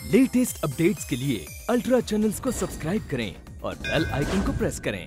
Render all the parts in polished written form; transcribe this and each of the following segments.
Latest updates के लिए ultra channels को सब्सक्राइब करें और बेल आइकन को प्रेस करें।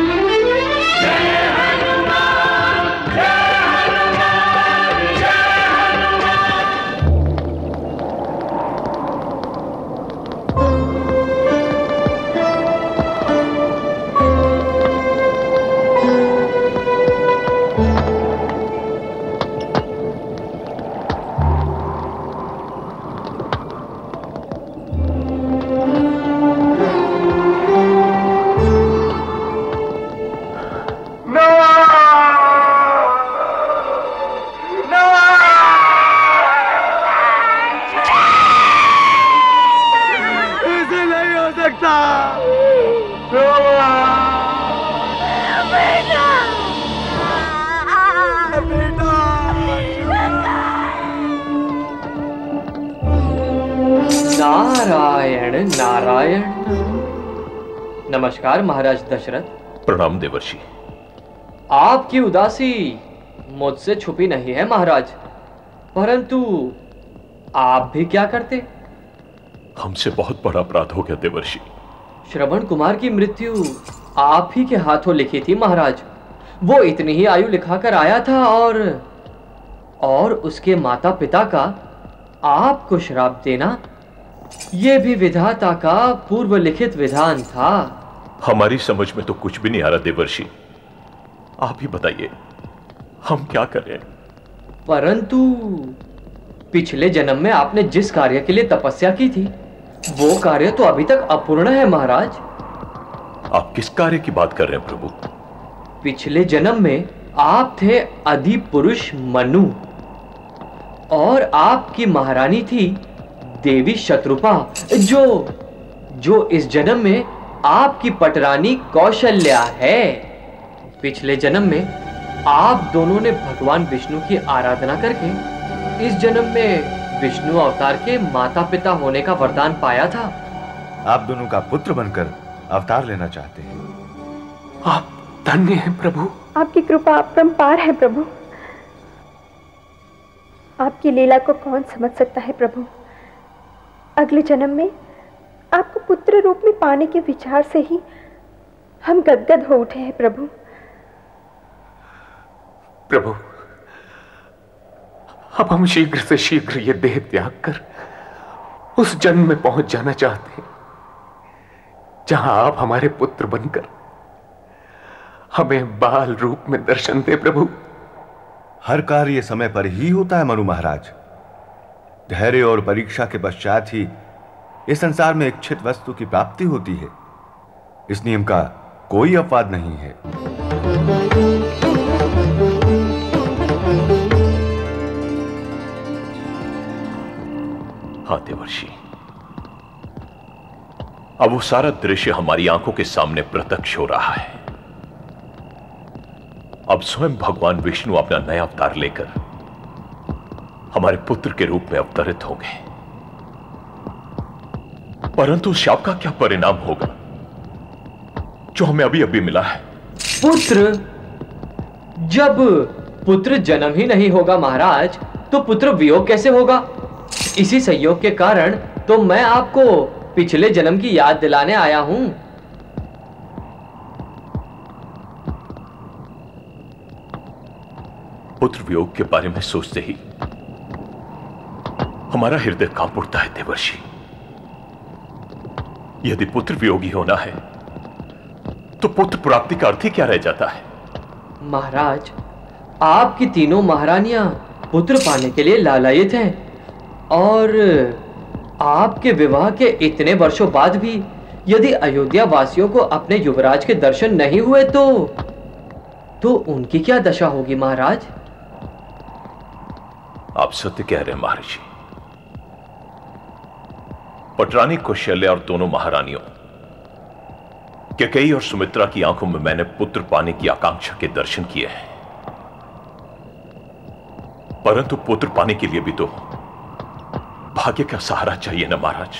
नारायण नारायण। नमस्कार महाराज दशरथ। प्रणाम देवर्षि। आपकी उदासी मुझसे छुपी नहीं है महाराज, परंतु आप भी क्या करते? हमसे बहुत बड़ा अपराध हो गया देवर्षि। श्रवण कुमार की मृत्यु आप ही के हाथों लिखी थी महाराज। वो इतनी ही आयु लिखाकर आया था और उसके माता पिता का आपको श्राप देना, ये भी विधाता का पूर्व लिखित विधान था। हमारी समझ में तो कुछ भी नहीं आ रहा देवर्षि, आप ही बताइए हम क्या करें? परंतु पिछले जन्म में आपने जिस कार्य के लिए तपस्या की थी वो कार्य तो अभी तक अपूर्ण है महाराज। आप किस कार्य की बात कर रहे हैं प्रभु? पिछले जन्म में आप थे अधिपुरुष मनु और आपकी महारानी थी देवी शत्रुपा, जो इस जन्म में आपकी पटरानी कौशल्या है। पिछले जन्म में आप दोनों ने भगवान विष्णु की आराधना करके इस जन्म में विष्णु अवतार के माता पिता होने का वरदान पाया था। आप दोनों का पुत्र बनकर अवतार लेना चाहते हैं। आप धन्य हैं प्रभु। आपकी कृपा अपरंपार है प्रभु। आपकी लीला को कौन समझ सकता है प्रभु। अगले जन्म में आपको पुत्र रूप में पाने के विचार से ही हम गदगद हो उठे हैं प्रभु। प्रभु, अब हम शीघ्र से शीघ्र ये देह त्याग कर उस जन्म में पहुंच जाना चाहते हैं जहां आप हमारे पुत्र बनकर हमें बाल रूप में दर्शन दे प्रभु। हर कार्य समय पर ही होता है मनु महाराज। धैर्य और परीक्षा के पश्चात ही इस संसार में इच्छित वस्तु की प्राप्ति होती है। इस नियम का कोई अपवाद नहीं है। हाँ देवर्षि, अब वो सारा दृश्य हमारी आंखों के सामने प्रत्यक्ष हो रहा है। अब स्वयं भगवान विष्णु अपना नया अवतार लेकर हमारे पुत्र के रूप में अवतरित होंगे। परंतु शाप का क्या परिणाम होगा जो हमें अभी अभी मिला है? पुत्र? जब पुत्र जन्म ही नहीं होगा महाराज तो पुत्र वियोग कैसे होगा? इसी संयोग के कारण तो मैं आपको पिछले जन्म की याद दिलाने आया हूं। पुत्र वियोग के बारे में सोचते ही हमारा हृदय कांप उठता है देवर्षि। यदि पुत्र वियोगी होना है तो पुत्र प्राप्ति का अर्थ ही क्या रह जाता है? महाराज, आपकी तीनों महारानियां पुत्र पाने के लिए लालायित हैं और आपके विवाह के इतने वर्षों बाद भी यदि अयोध्या वासियों को अपने युवराज के दर्शन नहीं हुए तो उनकी क्या दशा होगी महाराज? आप सत्य कह रहे हैं महर्षि। पटरानी कौशल्या और दोनों महारानियों कैकेयी और सुमित्रा की आंखों में मैंने पुत्र पाने की आकांक्षा के दर्शन किए हैं। परंतु पुत्र पाने के लिए भी तो भाग्य का सहारा चाहिए ना महाराज।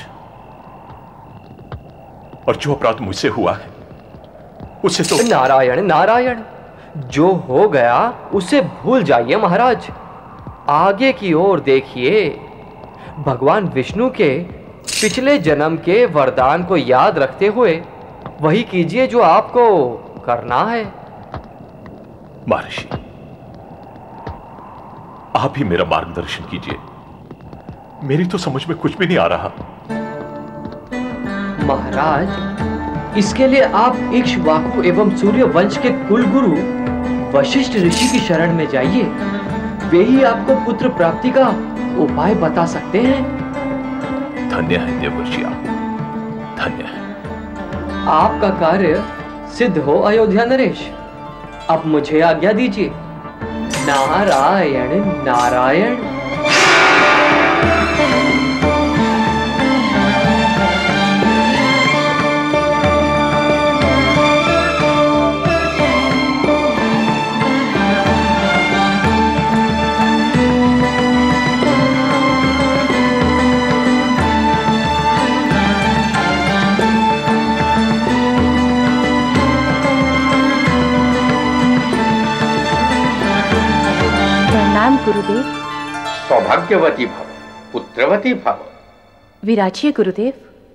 और जो अपराध मुझसे हुआ है उसे तो नारायण नारायण, जो हो गया उसे भूल जाइए महाराज। आगे की ओर देखिए। भगवान विष्णु के पिछले जन्म के वरदान को याद रखते हुए वही कीजिए जो आपको करना है। महर्षि, आप ही मेरा मार्गदर्शन कीजिए। मेरी तो समझ में कुछ भी नहीं आ रहा। महाराज, इसके लिए आप इक्ष्वाकु एवं सूर्य वंश के कुलगुरु वशिष्ठ ऋषि की शरण में जाइए। वे ही आपको पुत्र प्राप्ति का उपाय बता सकते हैं। धन्य है देवर्षि, आप धन्य है। आपका कार्य सिद्ध हो अयोध्या नरेश। अब मुझे आज्ञा दीजिए। नारायण नारायण। गुरुदेव। सौभाग्यवती भव, पुत्रवती भव। विराजिए गुरुदेव।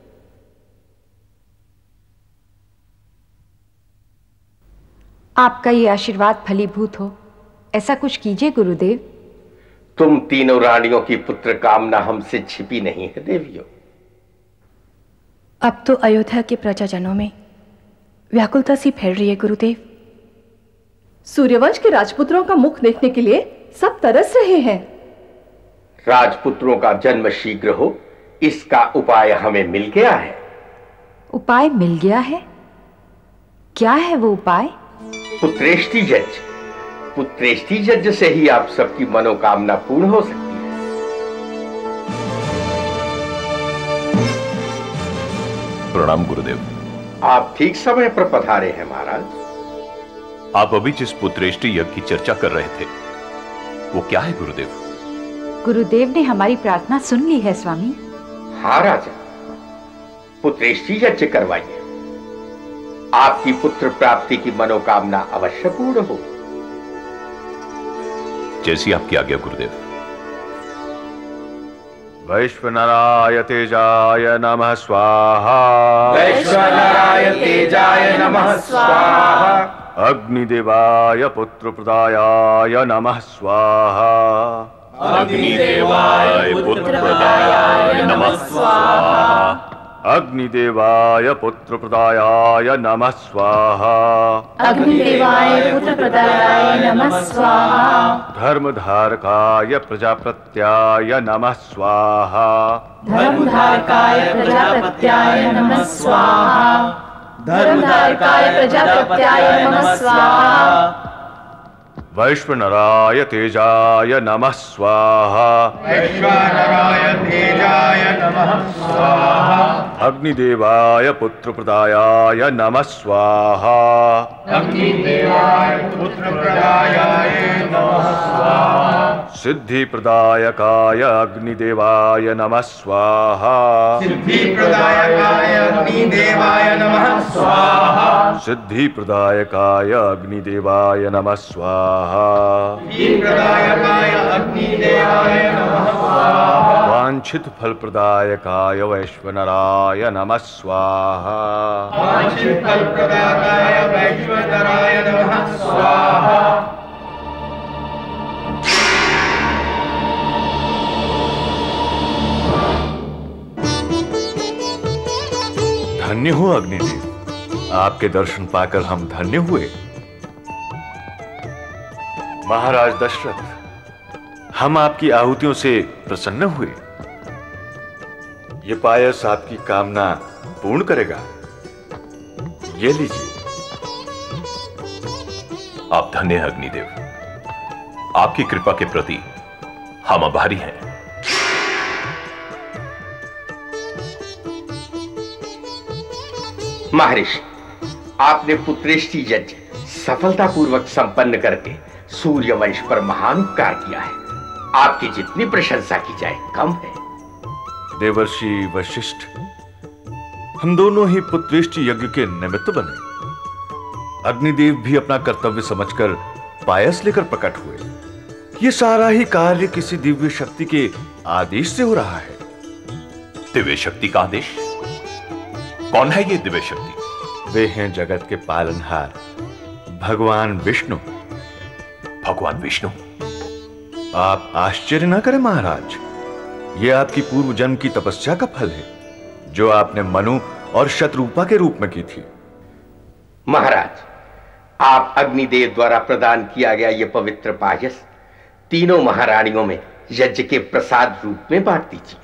आपका ये आशीर्वाद फलीभूत हो, ऐसा कुछ कीजिए गुरुदेव। तुम तीनों रानियों की पुत्र कामना हमसे छिपी नहीं है देवियों। अब तो अयोध्या के प्रजाजनों में व्याकुलता सी फैल रही है गुरुदेव। सूर्यवंश के राजपुत्रों का मुख देखने के लिए सब तरस रहे हैं। राजपुत्रों का जन्म शीघ्र हो, इसका उपाय हमें मिल गया है। उपाय मिल गया है? क्या है वो उपाय? पुत्रेष्टि यज्ञ। पुत्रेष्टि यज्ञ से ही आप सबकी मनोकामना पूर्ण हो सकती है। प्रणाम गुरुदेव। आप ठीक समय पर पधारे हैं महाराज। आप अभी जिस पुत्रेष्टि यज्ञ की चर्चा कर रहे थे वो क्या है गुरुदेव? गुरुदेव ने हमारी प्रार्थना सुन ली है स्वामी। हाँ राजा, पुत्रेष्टि यज्ञ करवाइए। आपकी पुत्र प्राप्ति की मनोकामना अवश्य पूर्ण हो। जैसी आपकी आज्ञा गुरुदेव। वैश्वनराय तेजाय नमः स्वाहा। वैश्वनराय तेजाय नमः स्वाहा। अग्निदेवाय पुत्रप्रदायाय नमः स्वाहा। अग्निदेवाय पुत्रप्रदायाय नमः स्वाहा। अग्निदेवाय पुत्रप्रदायाय नमः स्वाहा। अग्निदेवाय पुत्रप्रदायाय नमः स्वाहा। धर्मधारकाय प्रजापत्याय नमः स्वाहा। धर्मधारकाय प्रजापत्याय नमः स्वाहा। धर्मधारकाय प्रजापत्याय नमः स्वाहा। वैश्वनराय तेजाय नमः स्वाहा। वैश्वनराय तेजाय नमः स्वाहा। अग्निदेवाय पुत्रप्रदायाय नमः स्वाहा। अग्निदेवाय पुत्रप्रदायाय नमः स्वाहा। सिद्धिप्रदायकाय अग्निदेवाय नमः स्वाहा। सिद्धिप्रदायकाय अग्निदेवाय नमः स्वाहा। सिद्धिप्रदायकाय अग्निदेवाय नमः स्वाहा। सिद्धिप्रदायकाय अग्निदेवाय नमः स्वाहा। वांछित फलप्रदायकाय वैश्वनराय नमः स्वाहा। वांछित फलप्रदायकाय वैश्वनराय नमः स्वाहा। धन्य हो अग्निदेव, आपके दर्शन पाकर हम धन्य हुए। महाराज दशरथ, हम आपकी आहुतियों से प्रसन्न हुए। ये पायस आपकी कामना पूर्ण करेगा। ये लीजिए। आप धन्य हैं अग्निदेव। आपकी कृपा के प्रति हम आभारी हैं। महर्षि, आपने पुत्रेष्टि यज्ञ सफलतापूर्वक संपन्न करके सूर्यवंश पर महान उपकार किया है। आपकी जितनी प्रशंसा की जाए कम है। देवर्षि वशिष्ठ, हम दोनों ही पुत्रेष्टि यज्ञ के निमित्त बने। अग्निदेव भी अपना कर्तव्य समझकर पायस लेकर प्रकट हुए। ये सारा ही कार्य किसी दिव्य शक्ति के आदेश से हो रहा है। दिव्य शक्ति का आदेश? कौन है ये दिव्य शक्ति? वे हैं जगत के पालनहार भगवान विष्णु। भगवान विष्णु? आप आश्चर्य न करें महाराज, यह आपकी पूर्व जन्म की तपस्या का फल है जो आपने मनु और शत्रुपा के रूप में की थी। महाराज, आप अग्निदेव द्वारा प्रदान किया गया यह पवित्र पायस तीनों महारानियों में यज्ञ के प्रसाद रूप में बांट दीजिए।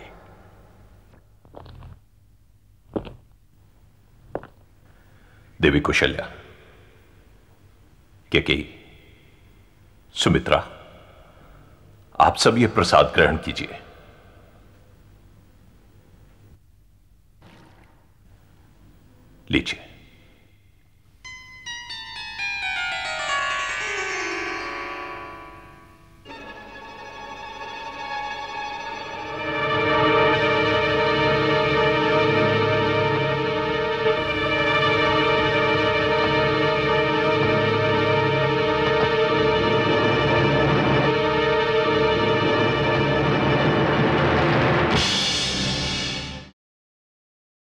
देवी कौशल्या, केकई, सुमित्रा, आप सब ये प्रसाद ग्रहण कीजिए। लीजिए।